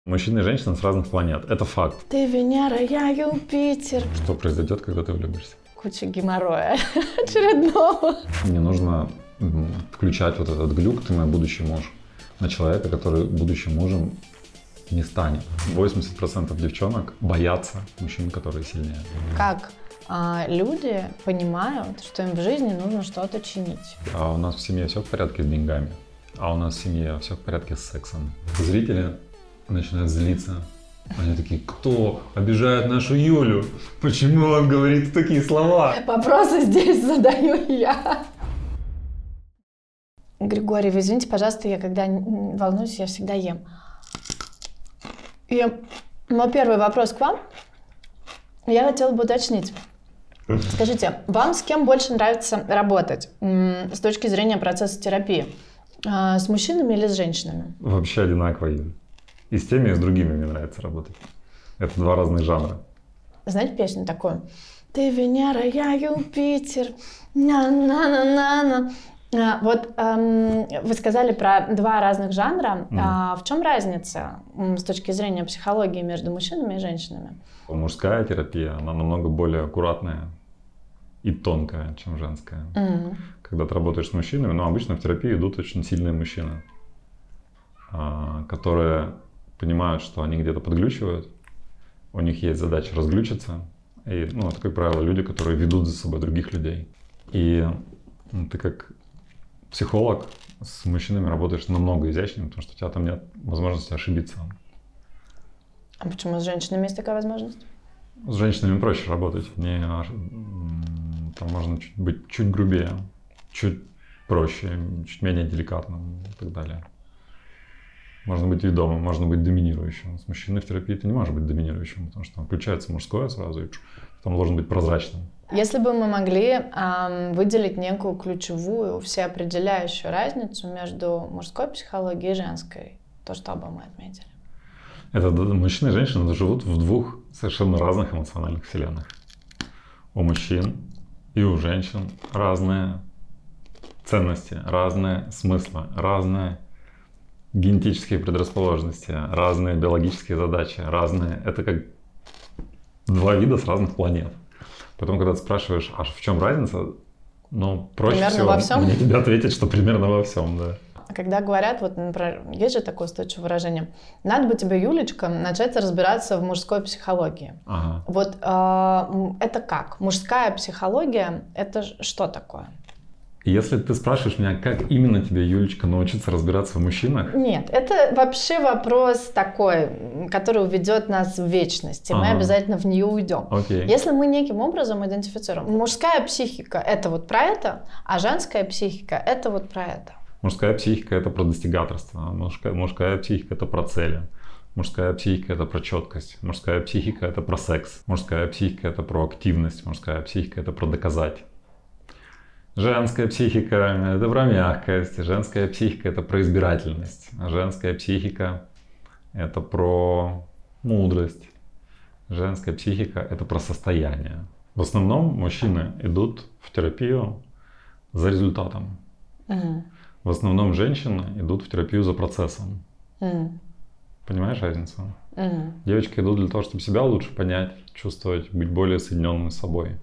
Мужчина и женщина с разных планет. Это факт. Ты Венера, я Юпитер. Что произойдет, когда ты влюбишься? Куча геморроя очередного. Не нужно включать вот этот глюк «ты мой будущий муж» на человека, который будущим мужем не станет. 80% девчонок боятся мужчин, которые сильнее. Как люди понимают, что им в жизни нужно что-то чинить? А у нас в семье все в порядке с деньгами, а у нас в семье все в порядке с сексом. Зрители начинают злиться. Они такие: кто обижает нашу Юлю? Почему он говорит такие слова? Вопросы здесь задаю я. Григорий, вы извините, пожалуйста, я когда волнуюсь, я всегда ем. И мой первый вопрос к вам. Я хотела бы уточнить. Скажите, вам с кем больше нравится работать с точки зрения процесса терапии? С мужчинами или с женщинами? Вообще одинаково. И с теми, и с другими мне нравится работать. Это два разных жанра. Знаете песню такую? Ты Венера, я Юпитер. На-на-на-на-на. Вот вы сказали про два разных жанра. В чем разница с точки зрения психологии между мужчинами и женщинами? Мужская терапия, она намного более аккуратная и тонкая, чем женская. Когда ты работаешь с мужчинами, но обычно в терапию идут очень сильные мужчины, которые понимают, что они где-то подглючивают, у них есть задача разглючиться. И, это, как правило, люди, которые ведут за собой других людей. И ты как психолог с мужчинами работаешь намного изящнее, потому что у тебя там нет возможности ошибиться. А почему с женщинами есть такая возможность? С женщинами проще работать. Там можно быть чуть грубее, чуть проще, чуть менее деликатным и так далее. Можно быть ведомым, можно быть доминирующим. С мужчиной в терапии ты не можешь быть доминирующим, потому что там включается мужское сразу, и там должен быть прозрачным. Если бы мы могли выделить некую ключевую, всеопределяющую разницу между мужской психологией и женской, то что бы мы отметили? Это мужчины и женщины живут в двух совершенно разных эмоциональных вселенных. У мужчин и у женщин разные ценности, разные смыслы, разные генетические предрасположенности, разные биологические задачи, разные. Это как два вида с разных планет. Потом, когда ты спрашиваешь, а в чем разница, проще примерно всего во всем? мне тебе ответить, что примерно во всем, да. Когда говорят, вот, например, есть же такое устойчивое выражение: надо бы тебе, Юлечка, начать разбираться в мужской психологии. Ага. Вот это как? Мужская психология — это что такое? Если ты спрашиваешь меня, как именно тебе, Юлечка, научиться разбираться в мужчинах? Нет, это вообще вопрос такой, который уведет нас в вечность, и мы обязательно в нее уйдем. Окей. Если мы неким образом идентифицируем, мужская психика — это вот про это, а женская психика — это вот про это. Мужская психика — это про достигаторство, мужская психика — это про цели. Мужская психика — это про четкость. Мужская психика — это про секс. Мужская психика — это про активность. Мужская психика — это про доказать. Женская психика — это про мягкость. Женская психика — это про избирательность. Женская психика — это про мудрость. Женская психика — это про состояние. В основном мужчины идут в терапию за результатом. В основном женщины идут в терапию за процессом. Понимаешь разницу? Девочки идут для того, чтобы себя лучше понять, чувствовать, быть более соединенными с собой.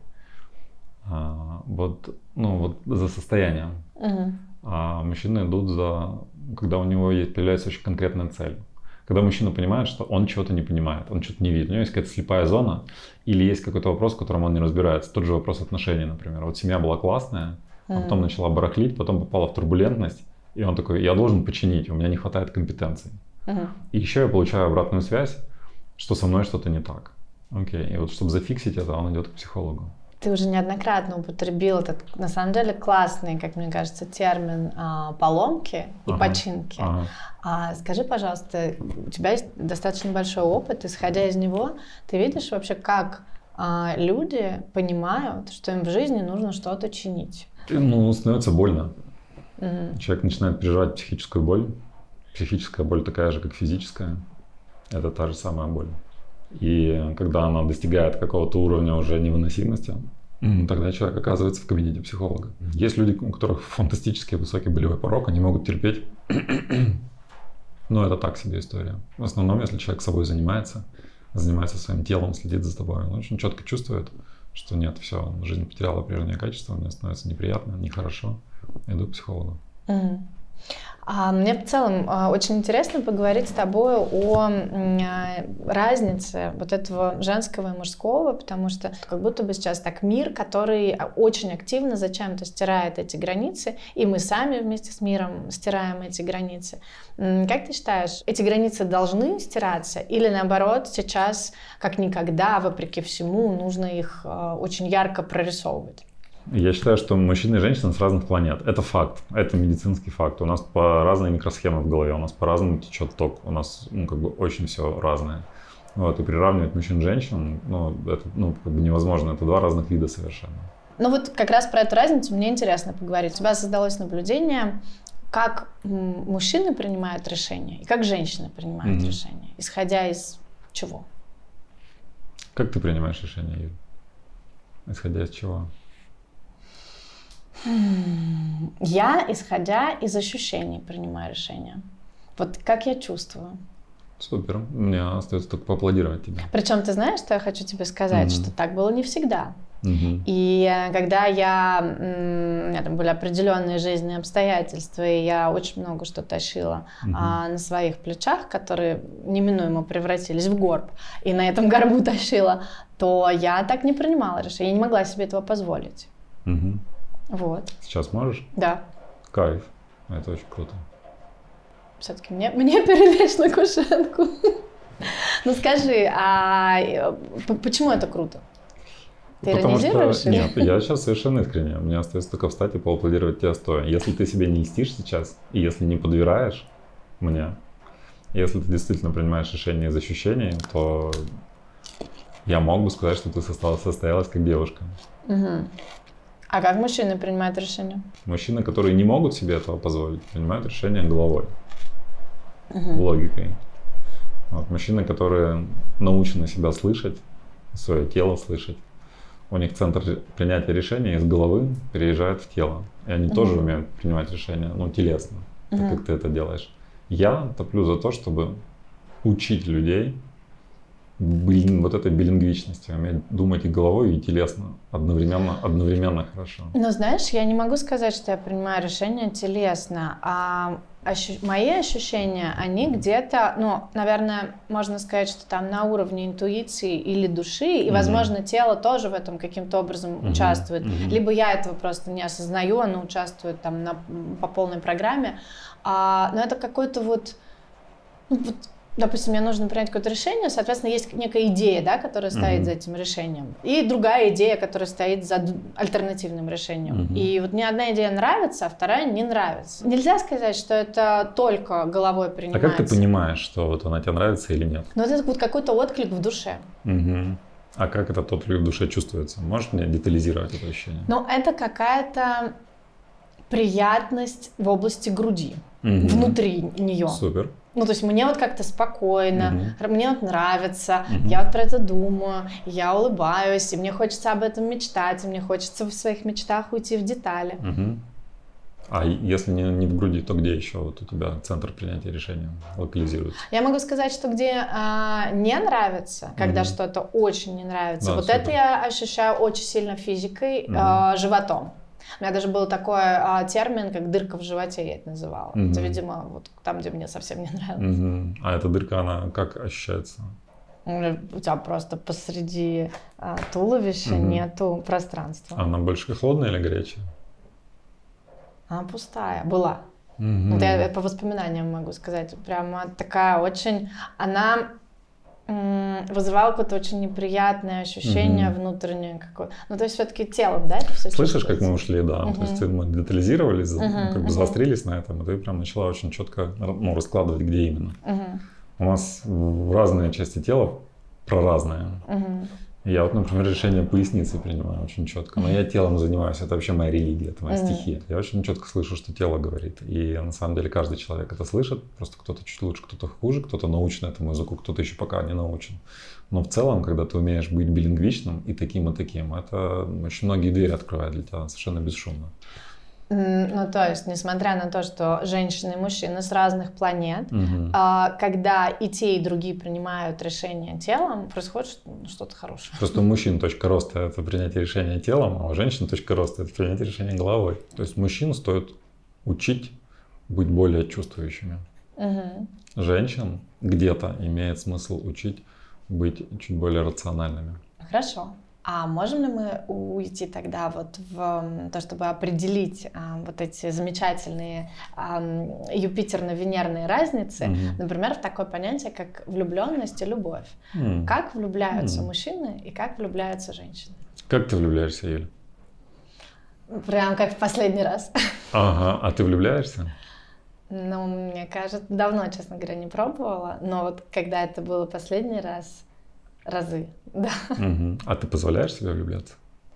Вот за состоянием. А мужчины идут когда у него появляется очень конкретная цель. Когда мужчина понимает, что он чего-то не понимает, он что-то не видит. У него есть какая-то слепая зона или есть какой-то вопрос, в котором он не разбирается. Тот же вопрос отношений, например. Вот семья была классная, а потом начала барахлить, потом попала в турбулентность, и он такой: я должен починить, у меня не хватает компетенций. И еще я получаю обратную связь, что со мной что-то не так. Окей. И вот чтобы зафиксить это, он идет к психологу. Ты уже неоднократно употребил этот, на самом деле, классный, как мне кажется, термин поломки и починки. Скажи, пожалуйста, у тебя есть достаточно большой опыт, исходя из него, ты видишь вообще, как люди понимают, что им в жизни нужно что-то чинить? Становится больно. Человек начинает переживать психическую боль. Психическая боль такая же, как физическая. Это та же самая боль. И когда она достигает какого-то уровня уже невыносимости, тогда человек оказывается в кабинете психолога. Есть люди, у которых фантастически высокий болевой порог, они могут терпеть Но это так себе история. В основном, если человек собой занимается своим телом, следит за собой, он очень четко чувствует, что нет, все, жизнь потеряла прежнее качество, мне становится неприятно, нехорошо, иду к психологу. Мне в целом очень интересно поговорить с тобой о разнице вот этого женского и мужского, потому что как будто бы сейчас так мир, который очень активно зачем-то стирает эти границы, и мы сами вместе с миром стираем эти границы. Как ты считаешь, эти границы должны стираться или наоборот сейчас, как никогда, вопреки всему, нужно их очень ярко прорисовывать? Я считаю, что мужчины и женщины с разных планет. Это факт, это медицинский факт. У нас по разные микросхемы в голове, у нас по-разному течет ток, у нас очень все разное. Вот, и приравнивать мужчин и женщин, это невозможно, это два разных вида совершенно. Вот как раз про эту разницу мне интересно поговорить. У тебя создалось наблюдение, как мужчины принимают решения и как женщины принимают решения, исходя из чего? Как ты принимаешь решения, Юль? Исходя из чего? Я, исходя из ощущений, принимаю решения. Вот как я чувствую. Супер. Мне остается только поаплодировать тебе. Причем ты знаешь, что я хочу тебе сказать, что так было не всегда. И когда у меня там были определенные жизненные обстоятельства, и я очень много что тащила на своих плечах, которые неминуемо превратились в горб, и на этом горбу тащила, то я так не принимала решения, я не могла себе этого позволить. Вот. Сейчас можешь? Да. Кайф. Это очень круто. Все-таки мне перелечь на кушетку. Ну скажи, а почему это круто? Ты иронизируешь? Нет, я сейчас совершенно искренне. Мне остается только встать и поаплодировать тебя стоя. Если ты себе не льстишь сейчас, и если не подбираешь мне, если ты действительно принимаешь решение из ощущений, то я мог бы сказать, что ты состоялась как девушка. А как мужчины принимают решения? Мужчины, которые не могут себе этого позволить, принимают решения головой, логикой. Вот, мужчины, которые научены себя слышать, свое тело слышать, у них центр принятия решения из головы переезжает в тело. И они тоже умеют принимать решения, телесно, так как ты это делаешь. Я топлю за то, чтобы учить людей вот этой билингвичности, уметь думать и головой, и телесно, одновременно хорошо. Но знаешь, я не могу сказать, что я принимаю решения телесно, а мои ощущения, они где-то, наверное, можно сказать, что там на уровне интуиции или души, и, возможно, тело тоже в этом каким-то образом участвует. Либо я этого просто не осознаю, оно участвует там по полной программе, но это какой-то допустим, мне нужно принять какое-то решение, соответственно, есть некая идея, да, которая стоит за этим решением, и другая идея, которая стоит за альтернативным решением. И вот мне одна идея нравится, а вторая не нравится. Нельзя сказать, что это только головой принимается. А как ты понимаешь, что вот она тебе нравится или нет? Это вот какой-то отклик в душе. А как этот отклик в душе чувствуется? Можешь мне детализировать это ощущение? Это какая-то приятность в области груди, внутри нее. Супер. То есть мне как-то спокойно, мне нравится, я про это думаю, я улыбаюсь, и мне хочется об этом мечтать, и мне хочется в своих мечтах уйти в детали. А если не в груди, то где еще у тебя центр принятия решения локализируется? Я могу сказать, что где не нравится, когда что-то очень не нравится, это я ощущаю очень сильно физикой, животом. У меня даже был такой термин, как дырка в животе, я это называла. Это, видимо, там, где мне совсем не нравилось. А эта дырка, она как ощущается? У тебя просто посреди туловища нету пространства. Она больше холодная или горячая? Она пустая. Была. Я по воспоминаниям могу сказать. Прямо такая очень... Она вызывало какое-то очень неприятное ощущение внутреннее какое-то. То есть все-таки телом, да, это все слышишь, как мы ушли, да. То есть мы детализировались, заострились на этом, и ты прям начала очень четко раскладывать, где именно. У нас в разные части тела про разное. Я например, решение поясницы принимаю очень четко. Но я телом занимаюсь, это вообще моя религия, это моя стихия. Я очень четко слышу, что тело говорит. И на самом деле каждый человек это слышит. Просто кто-то чуть лучше, кто-то хуже, кто-то научен этому языку, кто-то еще пока не научен. Но в целом, когда ты умеешь быть билингвичным и таким, это очень многие двери открывает для тебя совершенно бесшумно. Ну, то есть, несмотря на то, что женщины и мужчины с разных планет, когда и те, и другие принимают решение телом, происходит что-то хорошее. Просто у мужчин точка роста — это принятие решения телом, а у женщин точка роста — это принятие решения головой. То есть мужчин стоит учить быть более чувствующими. Женщин где-то имеет смысл учить быть чуть более рациональными. Хорошо. А можем ли мы уйти тогда вот в то, чтобы определить вот эти замечательные юпитерно-венерные разницы, например, в такое понятие, как влюбленность и любовь? Как влюбляются мужчины и как влюбляются женщины? Как ты влюбляешься, Юля? Прям как в последний раз. Ага, а ты влюбляешься? Ну, мне кажется, давно, честно говоря, не пробовала, но вот когда это было последний раз, разы, да. А ты позволяешь себе влюбляться?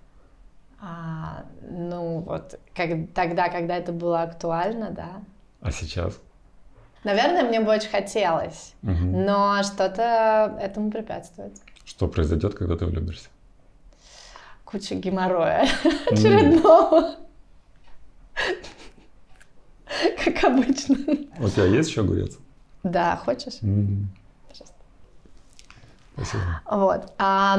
Ну вот, тогда, когда это было актуально, да. А сейчас? Наверное, мне бы очень хотелось, но что-то этому препятствует. Что произойдет, когда ты влюбишься? Куча геморроя очередного. Как обычно. У тебя есть еще огурец? Да, хочешь? Пожалуйста. Спасибо. Вот.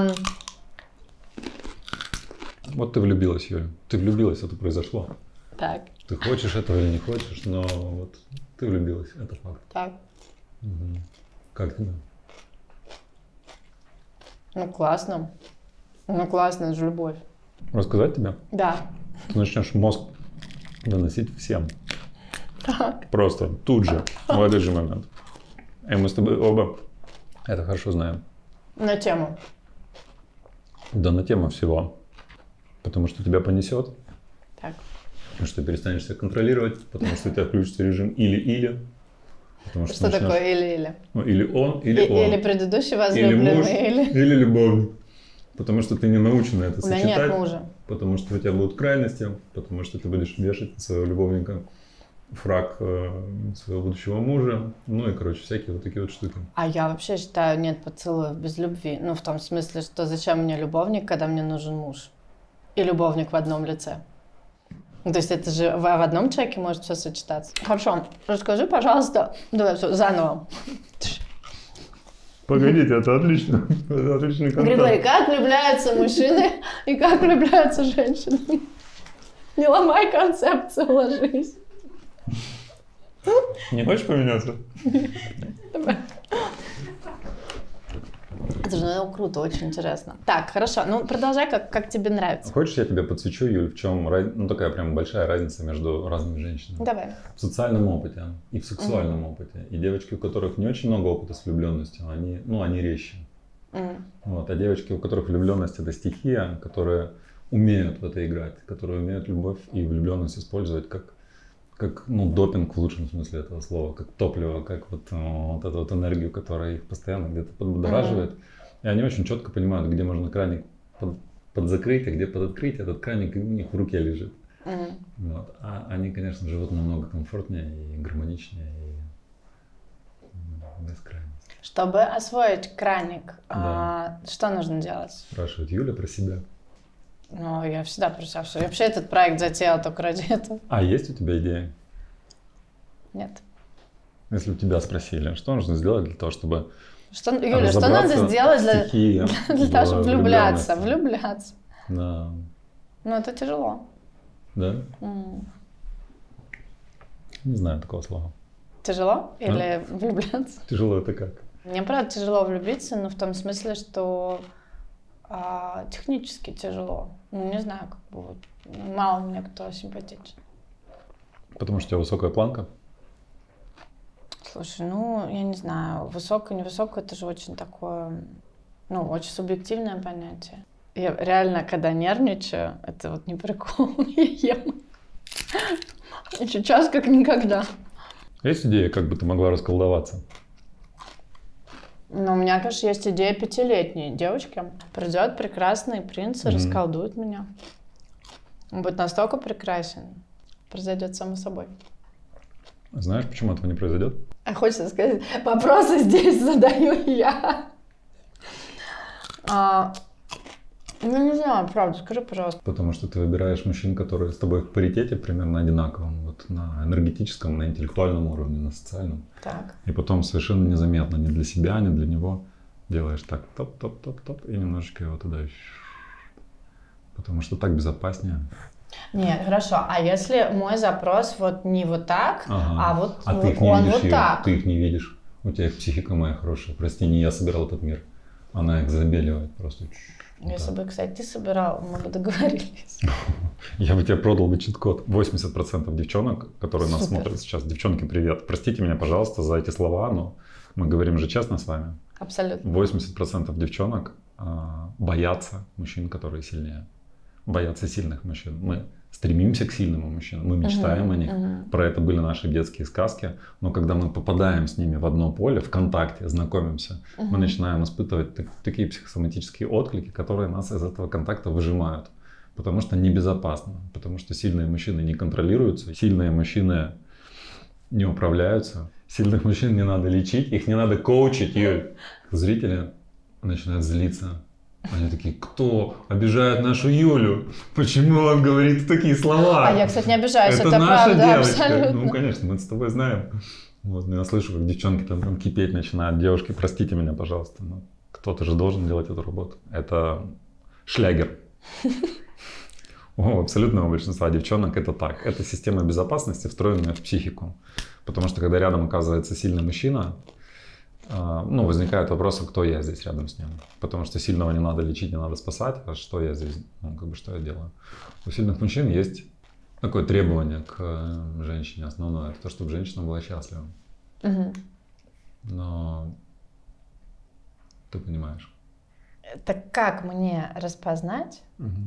Вот ты влюбилась, Юля. Ты влюбилась, это произошло. Так. Ты хочешь этого или не хочешь, но вот ты влюбилась, это факт. Так. Как тебе? Ну, классно. Ну, классно, это же любовь. Рассказать тебе? Да. Ты начнешь мозг доносить всем. Так. Просто тут же, в этот же момент. И мы с тобой оба это хорошо знаем. На тему? Да, на тему всего. Потому что тебя понесет. Так. Потому что ты перестанешь себя контролировать. Потому что у тебя включится режим или-или. Что такое или-или? Ну, или он, или он. Или предыдущий возлюбленный, или муж, или любовник. Потому что ты не научена это сочетать. У меня нет мужа. Потому что у тебя будут крайности. Потому что ты будешь вешать на своего любовника фрак своего будущего мужа. Ну и, короче, всякие вот такие вот штуки. А я вообще считаю, нет поцелуев без любви. Ну, в том смысле, что зачем мне любовник, когда мне нужен муж? И любовник в одном лице. Ну, то есть это же в одном человеке может все сочетаться. Хорошо, расскажи, пожалуйста. Давай все заново. Погодите, это отлично. Это отличный контент. Григорий, как влюбляются мужчины и как влюбляются женщины? Не ломай концепцию, ложись. Не хочешь поменяться? Давай. Это же круто, очень интересно. Так, хорошо, ну продолжай, как тебе нравится. Хочешь, я тебе подсвечу, Юль, в чем такая прям большая разница между разными женщинами? Давай. В социальном опыте и в сексуальном опыте. И девочки, у которых не очень много опыта с влюбленностью, они резче. Вот. А девочки, у которых влюбленность — это стихия, которые умеют в это играть, которые умеют любовь и влюбленность использовать как допинг в лучшем смысле этого слова, как топливо, как вот эту вот энергию, которая их постоянно где-то подбудораживает. И они очень четко понимают, где можно краник подзакрыть, а где подоткрыть. Этот краник у них в руке лежит. Вот. А они, конечно, живут намного комфортнее и гармоничнее, и без крайности. Чтобы освоить краник, Да. что нужно делать? Спрашивает Юля про себя. Ну, я всегда про себя. Я вообще этот проект затеяла только ради этого. А есть у тебя идеи? Нет. Если у тебя спросили, что нужно сделать для того, чтобы Юля, что надо сделать для того, чтобы влюбляться? Влюбляться. Да. Ну, это тяжело. Да? Не знаю такого слова. Тяжело или влюбляться? Тяжело это как? Мне, правда, тяжело влюбиться, но в том смысле, что технически тяжело. Ну, не знаю, как бы вот, мало мне кто симпатичен. Потому что у тебя высокая планка? Слушай, ну, я не знаю, высокое, невысокое, это же очень такое, очень субъективное понятие. Я реально, когда нервничаю, это вот не прикол, я ем. И сейчас как никогда. Есть идея, как бы ты могла расколдоваться? Ну, у меня, конечно, есть идея 5-летней девочки. Придет прекрасный принц и расколдует меня. Он будет настолько прекрасен, произойдет само собой. Знаешь, почему этого не произойдет? А хочется сказать, вопросы здесь задаю я. Ну, не знаю, правда, скажи, пожалуйста. Потому что ты выбираешь мужчин, которые с тобой в паритете примерно одинаковом, вот на энергетическом, на интеллектуальном уровне, на социальном. Так. И потом совершенно незаметно ни для себя, ни для него делаешь так, топ, и немножечко его туда. Потому что так безопаснее. Нет, хорошо. А если мой запрос вот не вот так, а вот а ты их не он видишь вот так? Ты их не видишь. У тебя их психика моя хорошая. Прости, не я собирал этот мир. Она их забеливает просто. Если бы, кстати, ты собирал, мы бы договорились. Я бы тебе продал бы чит-код. 80% девчонок, которые нас смотрят сейчас. Девчонки, привет. Простите меня, пожалуйста, за эти слова, но мы говорим же честно с вами. Абсолютно. 80% девчонок боятся мужчин, которые сильнее. Боятся сильных мужчин. Мы стремимся к сильным мужчинам, мы мечтаем о них. Про это были наши детские сказки. Но когда мы попадаем с ними в одно поле, в контакте, знакомимся, мы начинаем испытывать такие психосоматические отклики, которые нас из этого контакта выжимают. Потому что небезопасно. Потому что сильные мужчины не контролируются, сильные мужчины не управляются. Сильных мужчин не надо лечить, их не надо коучить. И зрители начинают злиться. Они такие: кто обижает нашу Юлю? Почему он говорит такие слова? А я, кстати, не обижаюсь, это наша правда, девочка. абсолютно. Ну, конечно, мы с тобой знаем. Вот, я слышу, как девчонки там кипеть начинают. Девушки, простите меня, пожалуйста, но кто-то же должен делать эту работу. Это шлягер. У абсолютного большинства девчонок это так. Это система безопасности, встроенная в психику. Потому что когда рядом оказывается сильный мужчина, возникает вопрос, а кто я здесь рядом с ним? Потому что сильного не надо лечить, не надо спасать, а что я здесь, что я делаю? У сильных мужчин есть такое требование к женщине основное, это то, чтобы женщина была счастлива. Но ты понимаешь. Так как мне распознать,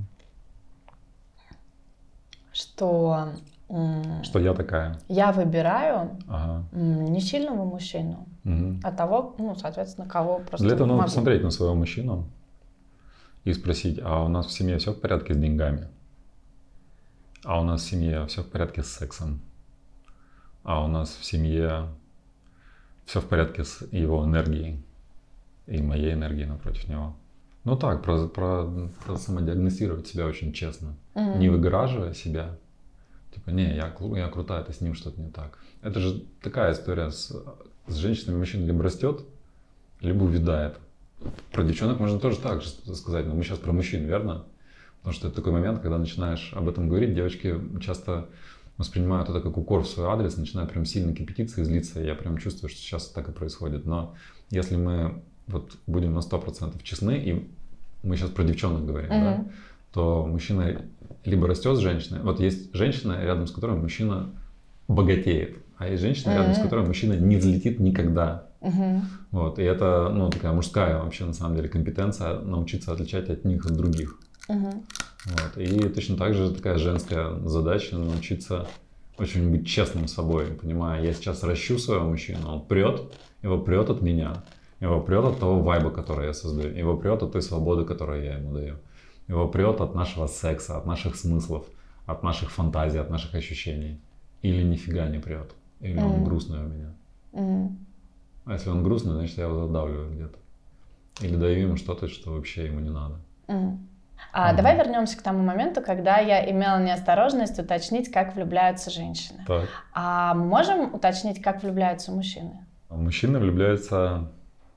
что я такая? Я выбираю не сильного мужчину, а того, соответственно, кого просто Для этого могу. надо посмотреть на своего мужчину и спросить: а у нас в семье все в порядке с деньгами? А у нас в семье все в порядке с сексом? А у нас в семье все в порядке с его энергией и моей энергией напротив него? Ну так, про самодиагностировать себя очень честно, не выгораживая себя. Типа, не, я крутая, это с ним что-то не так. Это же такая история с женщинами. Мужчина либо растет, либо увядает. Про девчонок можно тоже так же сказать, но мы сейчас про мужчин, верно? Потому что это такой момент, когда начинаешь об этом говорить, девочки часто воспринимают это как укор в свой адрес, начинают прям сильно кипятиться и злиться. Я прям чувствую, что сейчас так и происходит. Но если мы вот будем на 100% честны, и мы сейчас про девчонок говорим, да, то мужчина либо растет с женщиной. Вот есть женщина, рядом с которой мужчина богатеет, а есть женщина, рядом с которой мужчина не взлетит никогда. Вот, и это такая мужская вообще на самом деле компетенция, научиться отличать от них от других. Вот, и точно так же такая женская задача научиться очень быть честным с собой, понимая, я сейчас ращу своего мужчину, он прет, его прет от меня, его прет от того вайба, который я создаю, его прет от той свободы, которую я ему даю. Его прет от нашего секса, от наших смыслов, от наших фантазий, от наших ощущений. Или нифига не прет. Или он грустный у меня. А если он грустный, значит, я его задавливаю где-то. Или даю ему что-то, что вообще ему не надо. Давай вернемся к тому моменту, когда я имела неосторожность уточнить, как влюбляются женщины. Так. А можем уточнить, как влюбляются мужчины? Мужчины влюбляются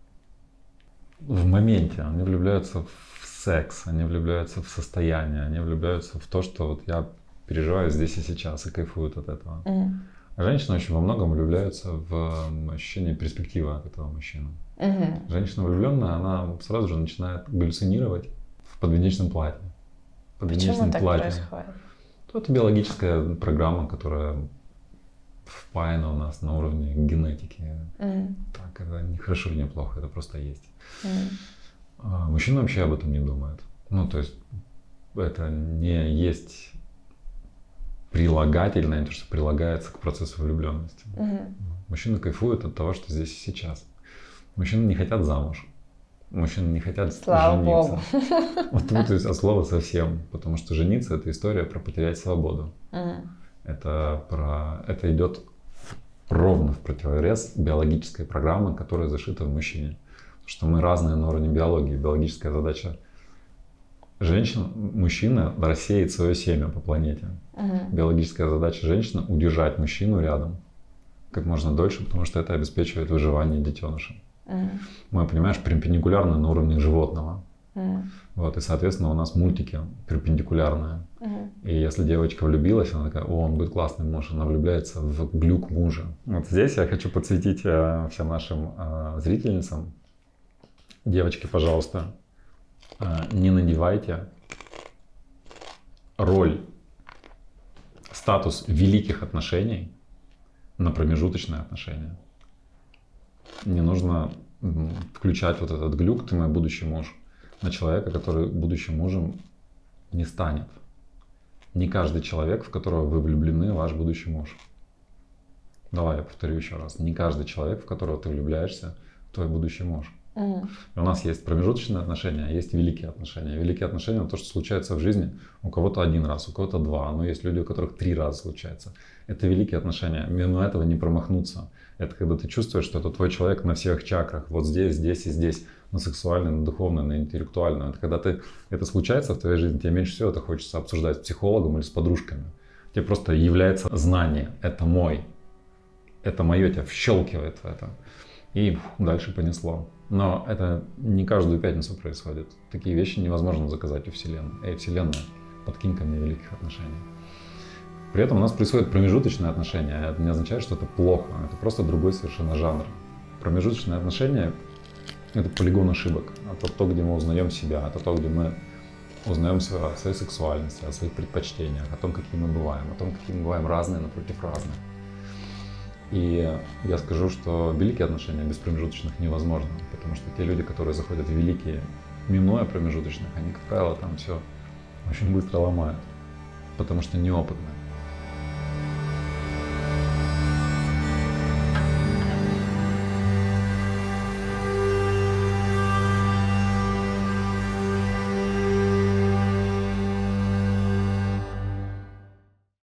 в моменте. Они влюбляются в секс, они влюбляются в состояние, они влюбляются в то, что вот я переживаю здесь и сейчас и кайфуют от этого. А женщины очень во многом влюбляются в ощущение перспективы от этого мужчины. Женщина влюбленная, она сразу же начинает галлюцинировать в подвенечном платье. Почему так происходит? Это биологическая программа, которая впаяна у нас на уровне генетики. Так, это не хорошо и не плохо, это просто есть. Мужчина вообще об этом не думает. То есть это не есть прилагательное, то, что прилагается к процессу влюбленности. Мужчины кайфуют от того, что здесь и сейчас. Мужчины не хотят замуж. Мужчины не хотят Слава жениться. Богу. Вот тут от слова совсем. Потому что жениться — это история про потерять свободу. Это идет ровно в противовес биологической программы, которая зашита в мужчине. Что мы разные на уровне биологии. Биологическая задача Мужчина рассеет свое семя по планете. Биологическая задача женщины — удержать мужчину рядом как можно дольше, потому что это обеспечивает выживание детеныша. Мы, понимаешь, перпендикулярны на уровне животного. Вот, и, соответственно, у нас мультики перпендикулярные. И если девочка влюбилась, она такая: о, он будет классный муж, она влюбляется в глюк мужа. Вот здесь я хочу подсветить всем нашим зрительницам. Девочки, пожалуйста, не надевайте роль, статус великих отношений на промежуточные отношения. Не нужно включать вот этот глюк «ты мой будущий муж» на человека, который будущим мужем не станет. Не каждый человек, в которого вы влюблены, ваш будущий муж. Давай я повторю еще раз. Не каждый человек, в которого ты влюбляешься, твой будущий муж. И у нас есть промежуточные отношения, а есть великие отношения. Великие отношения — это то, что случается в жизни у кого-то один раз, у кого-то два, но есть люди, у которых 3 раза случается. Это великие отношения, мимо этого не промахнуться. Это когда ты чувствуешь, что это твой человек на всех чакрах, вот здесь, здесь и здесь, на сексуальной, на духовной, на интеллектуальной. Это когда это случается в твоей жизни, тебе меньше всего это хочется обсуждать с психологом или с подружками. Тебе просто является знание: это мой, это мое, тебя вщелкивает в это. И дальше понесло. Но это не каждую пятницу происходит. Такие вещи невозможно заказать у Вселенной. Эй, Вселенная, подкинь ко мне великих отношений. При этом у нас происходят промежуточные отношения. Это не означает, что это плохо. Это просто другой совершенно жанр. Промежуточные отношения — это полигон ошибок. Это то, где мы узнаем себя. Это то, где мы узнаем о своей сексуальности, о своих предпочтениях, о том, какие мы бываем. О том, какие мы бываем разные напротив разных. И я скажу, что великие отношения без промежуточных невозможно, потому что те люди, которые заходят в великие, минуя промежуточных, они, как правило, там все очень быстро ломают, потому что неопытны.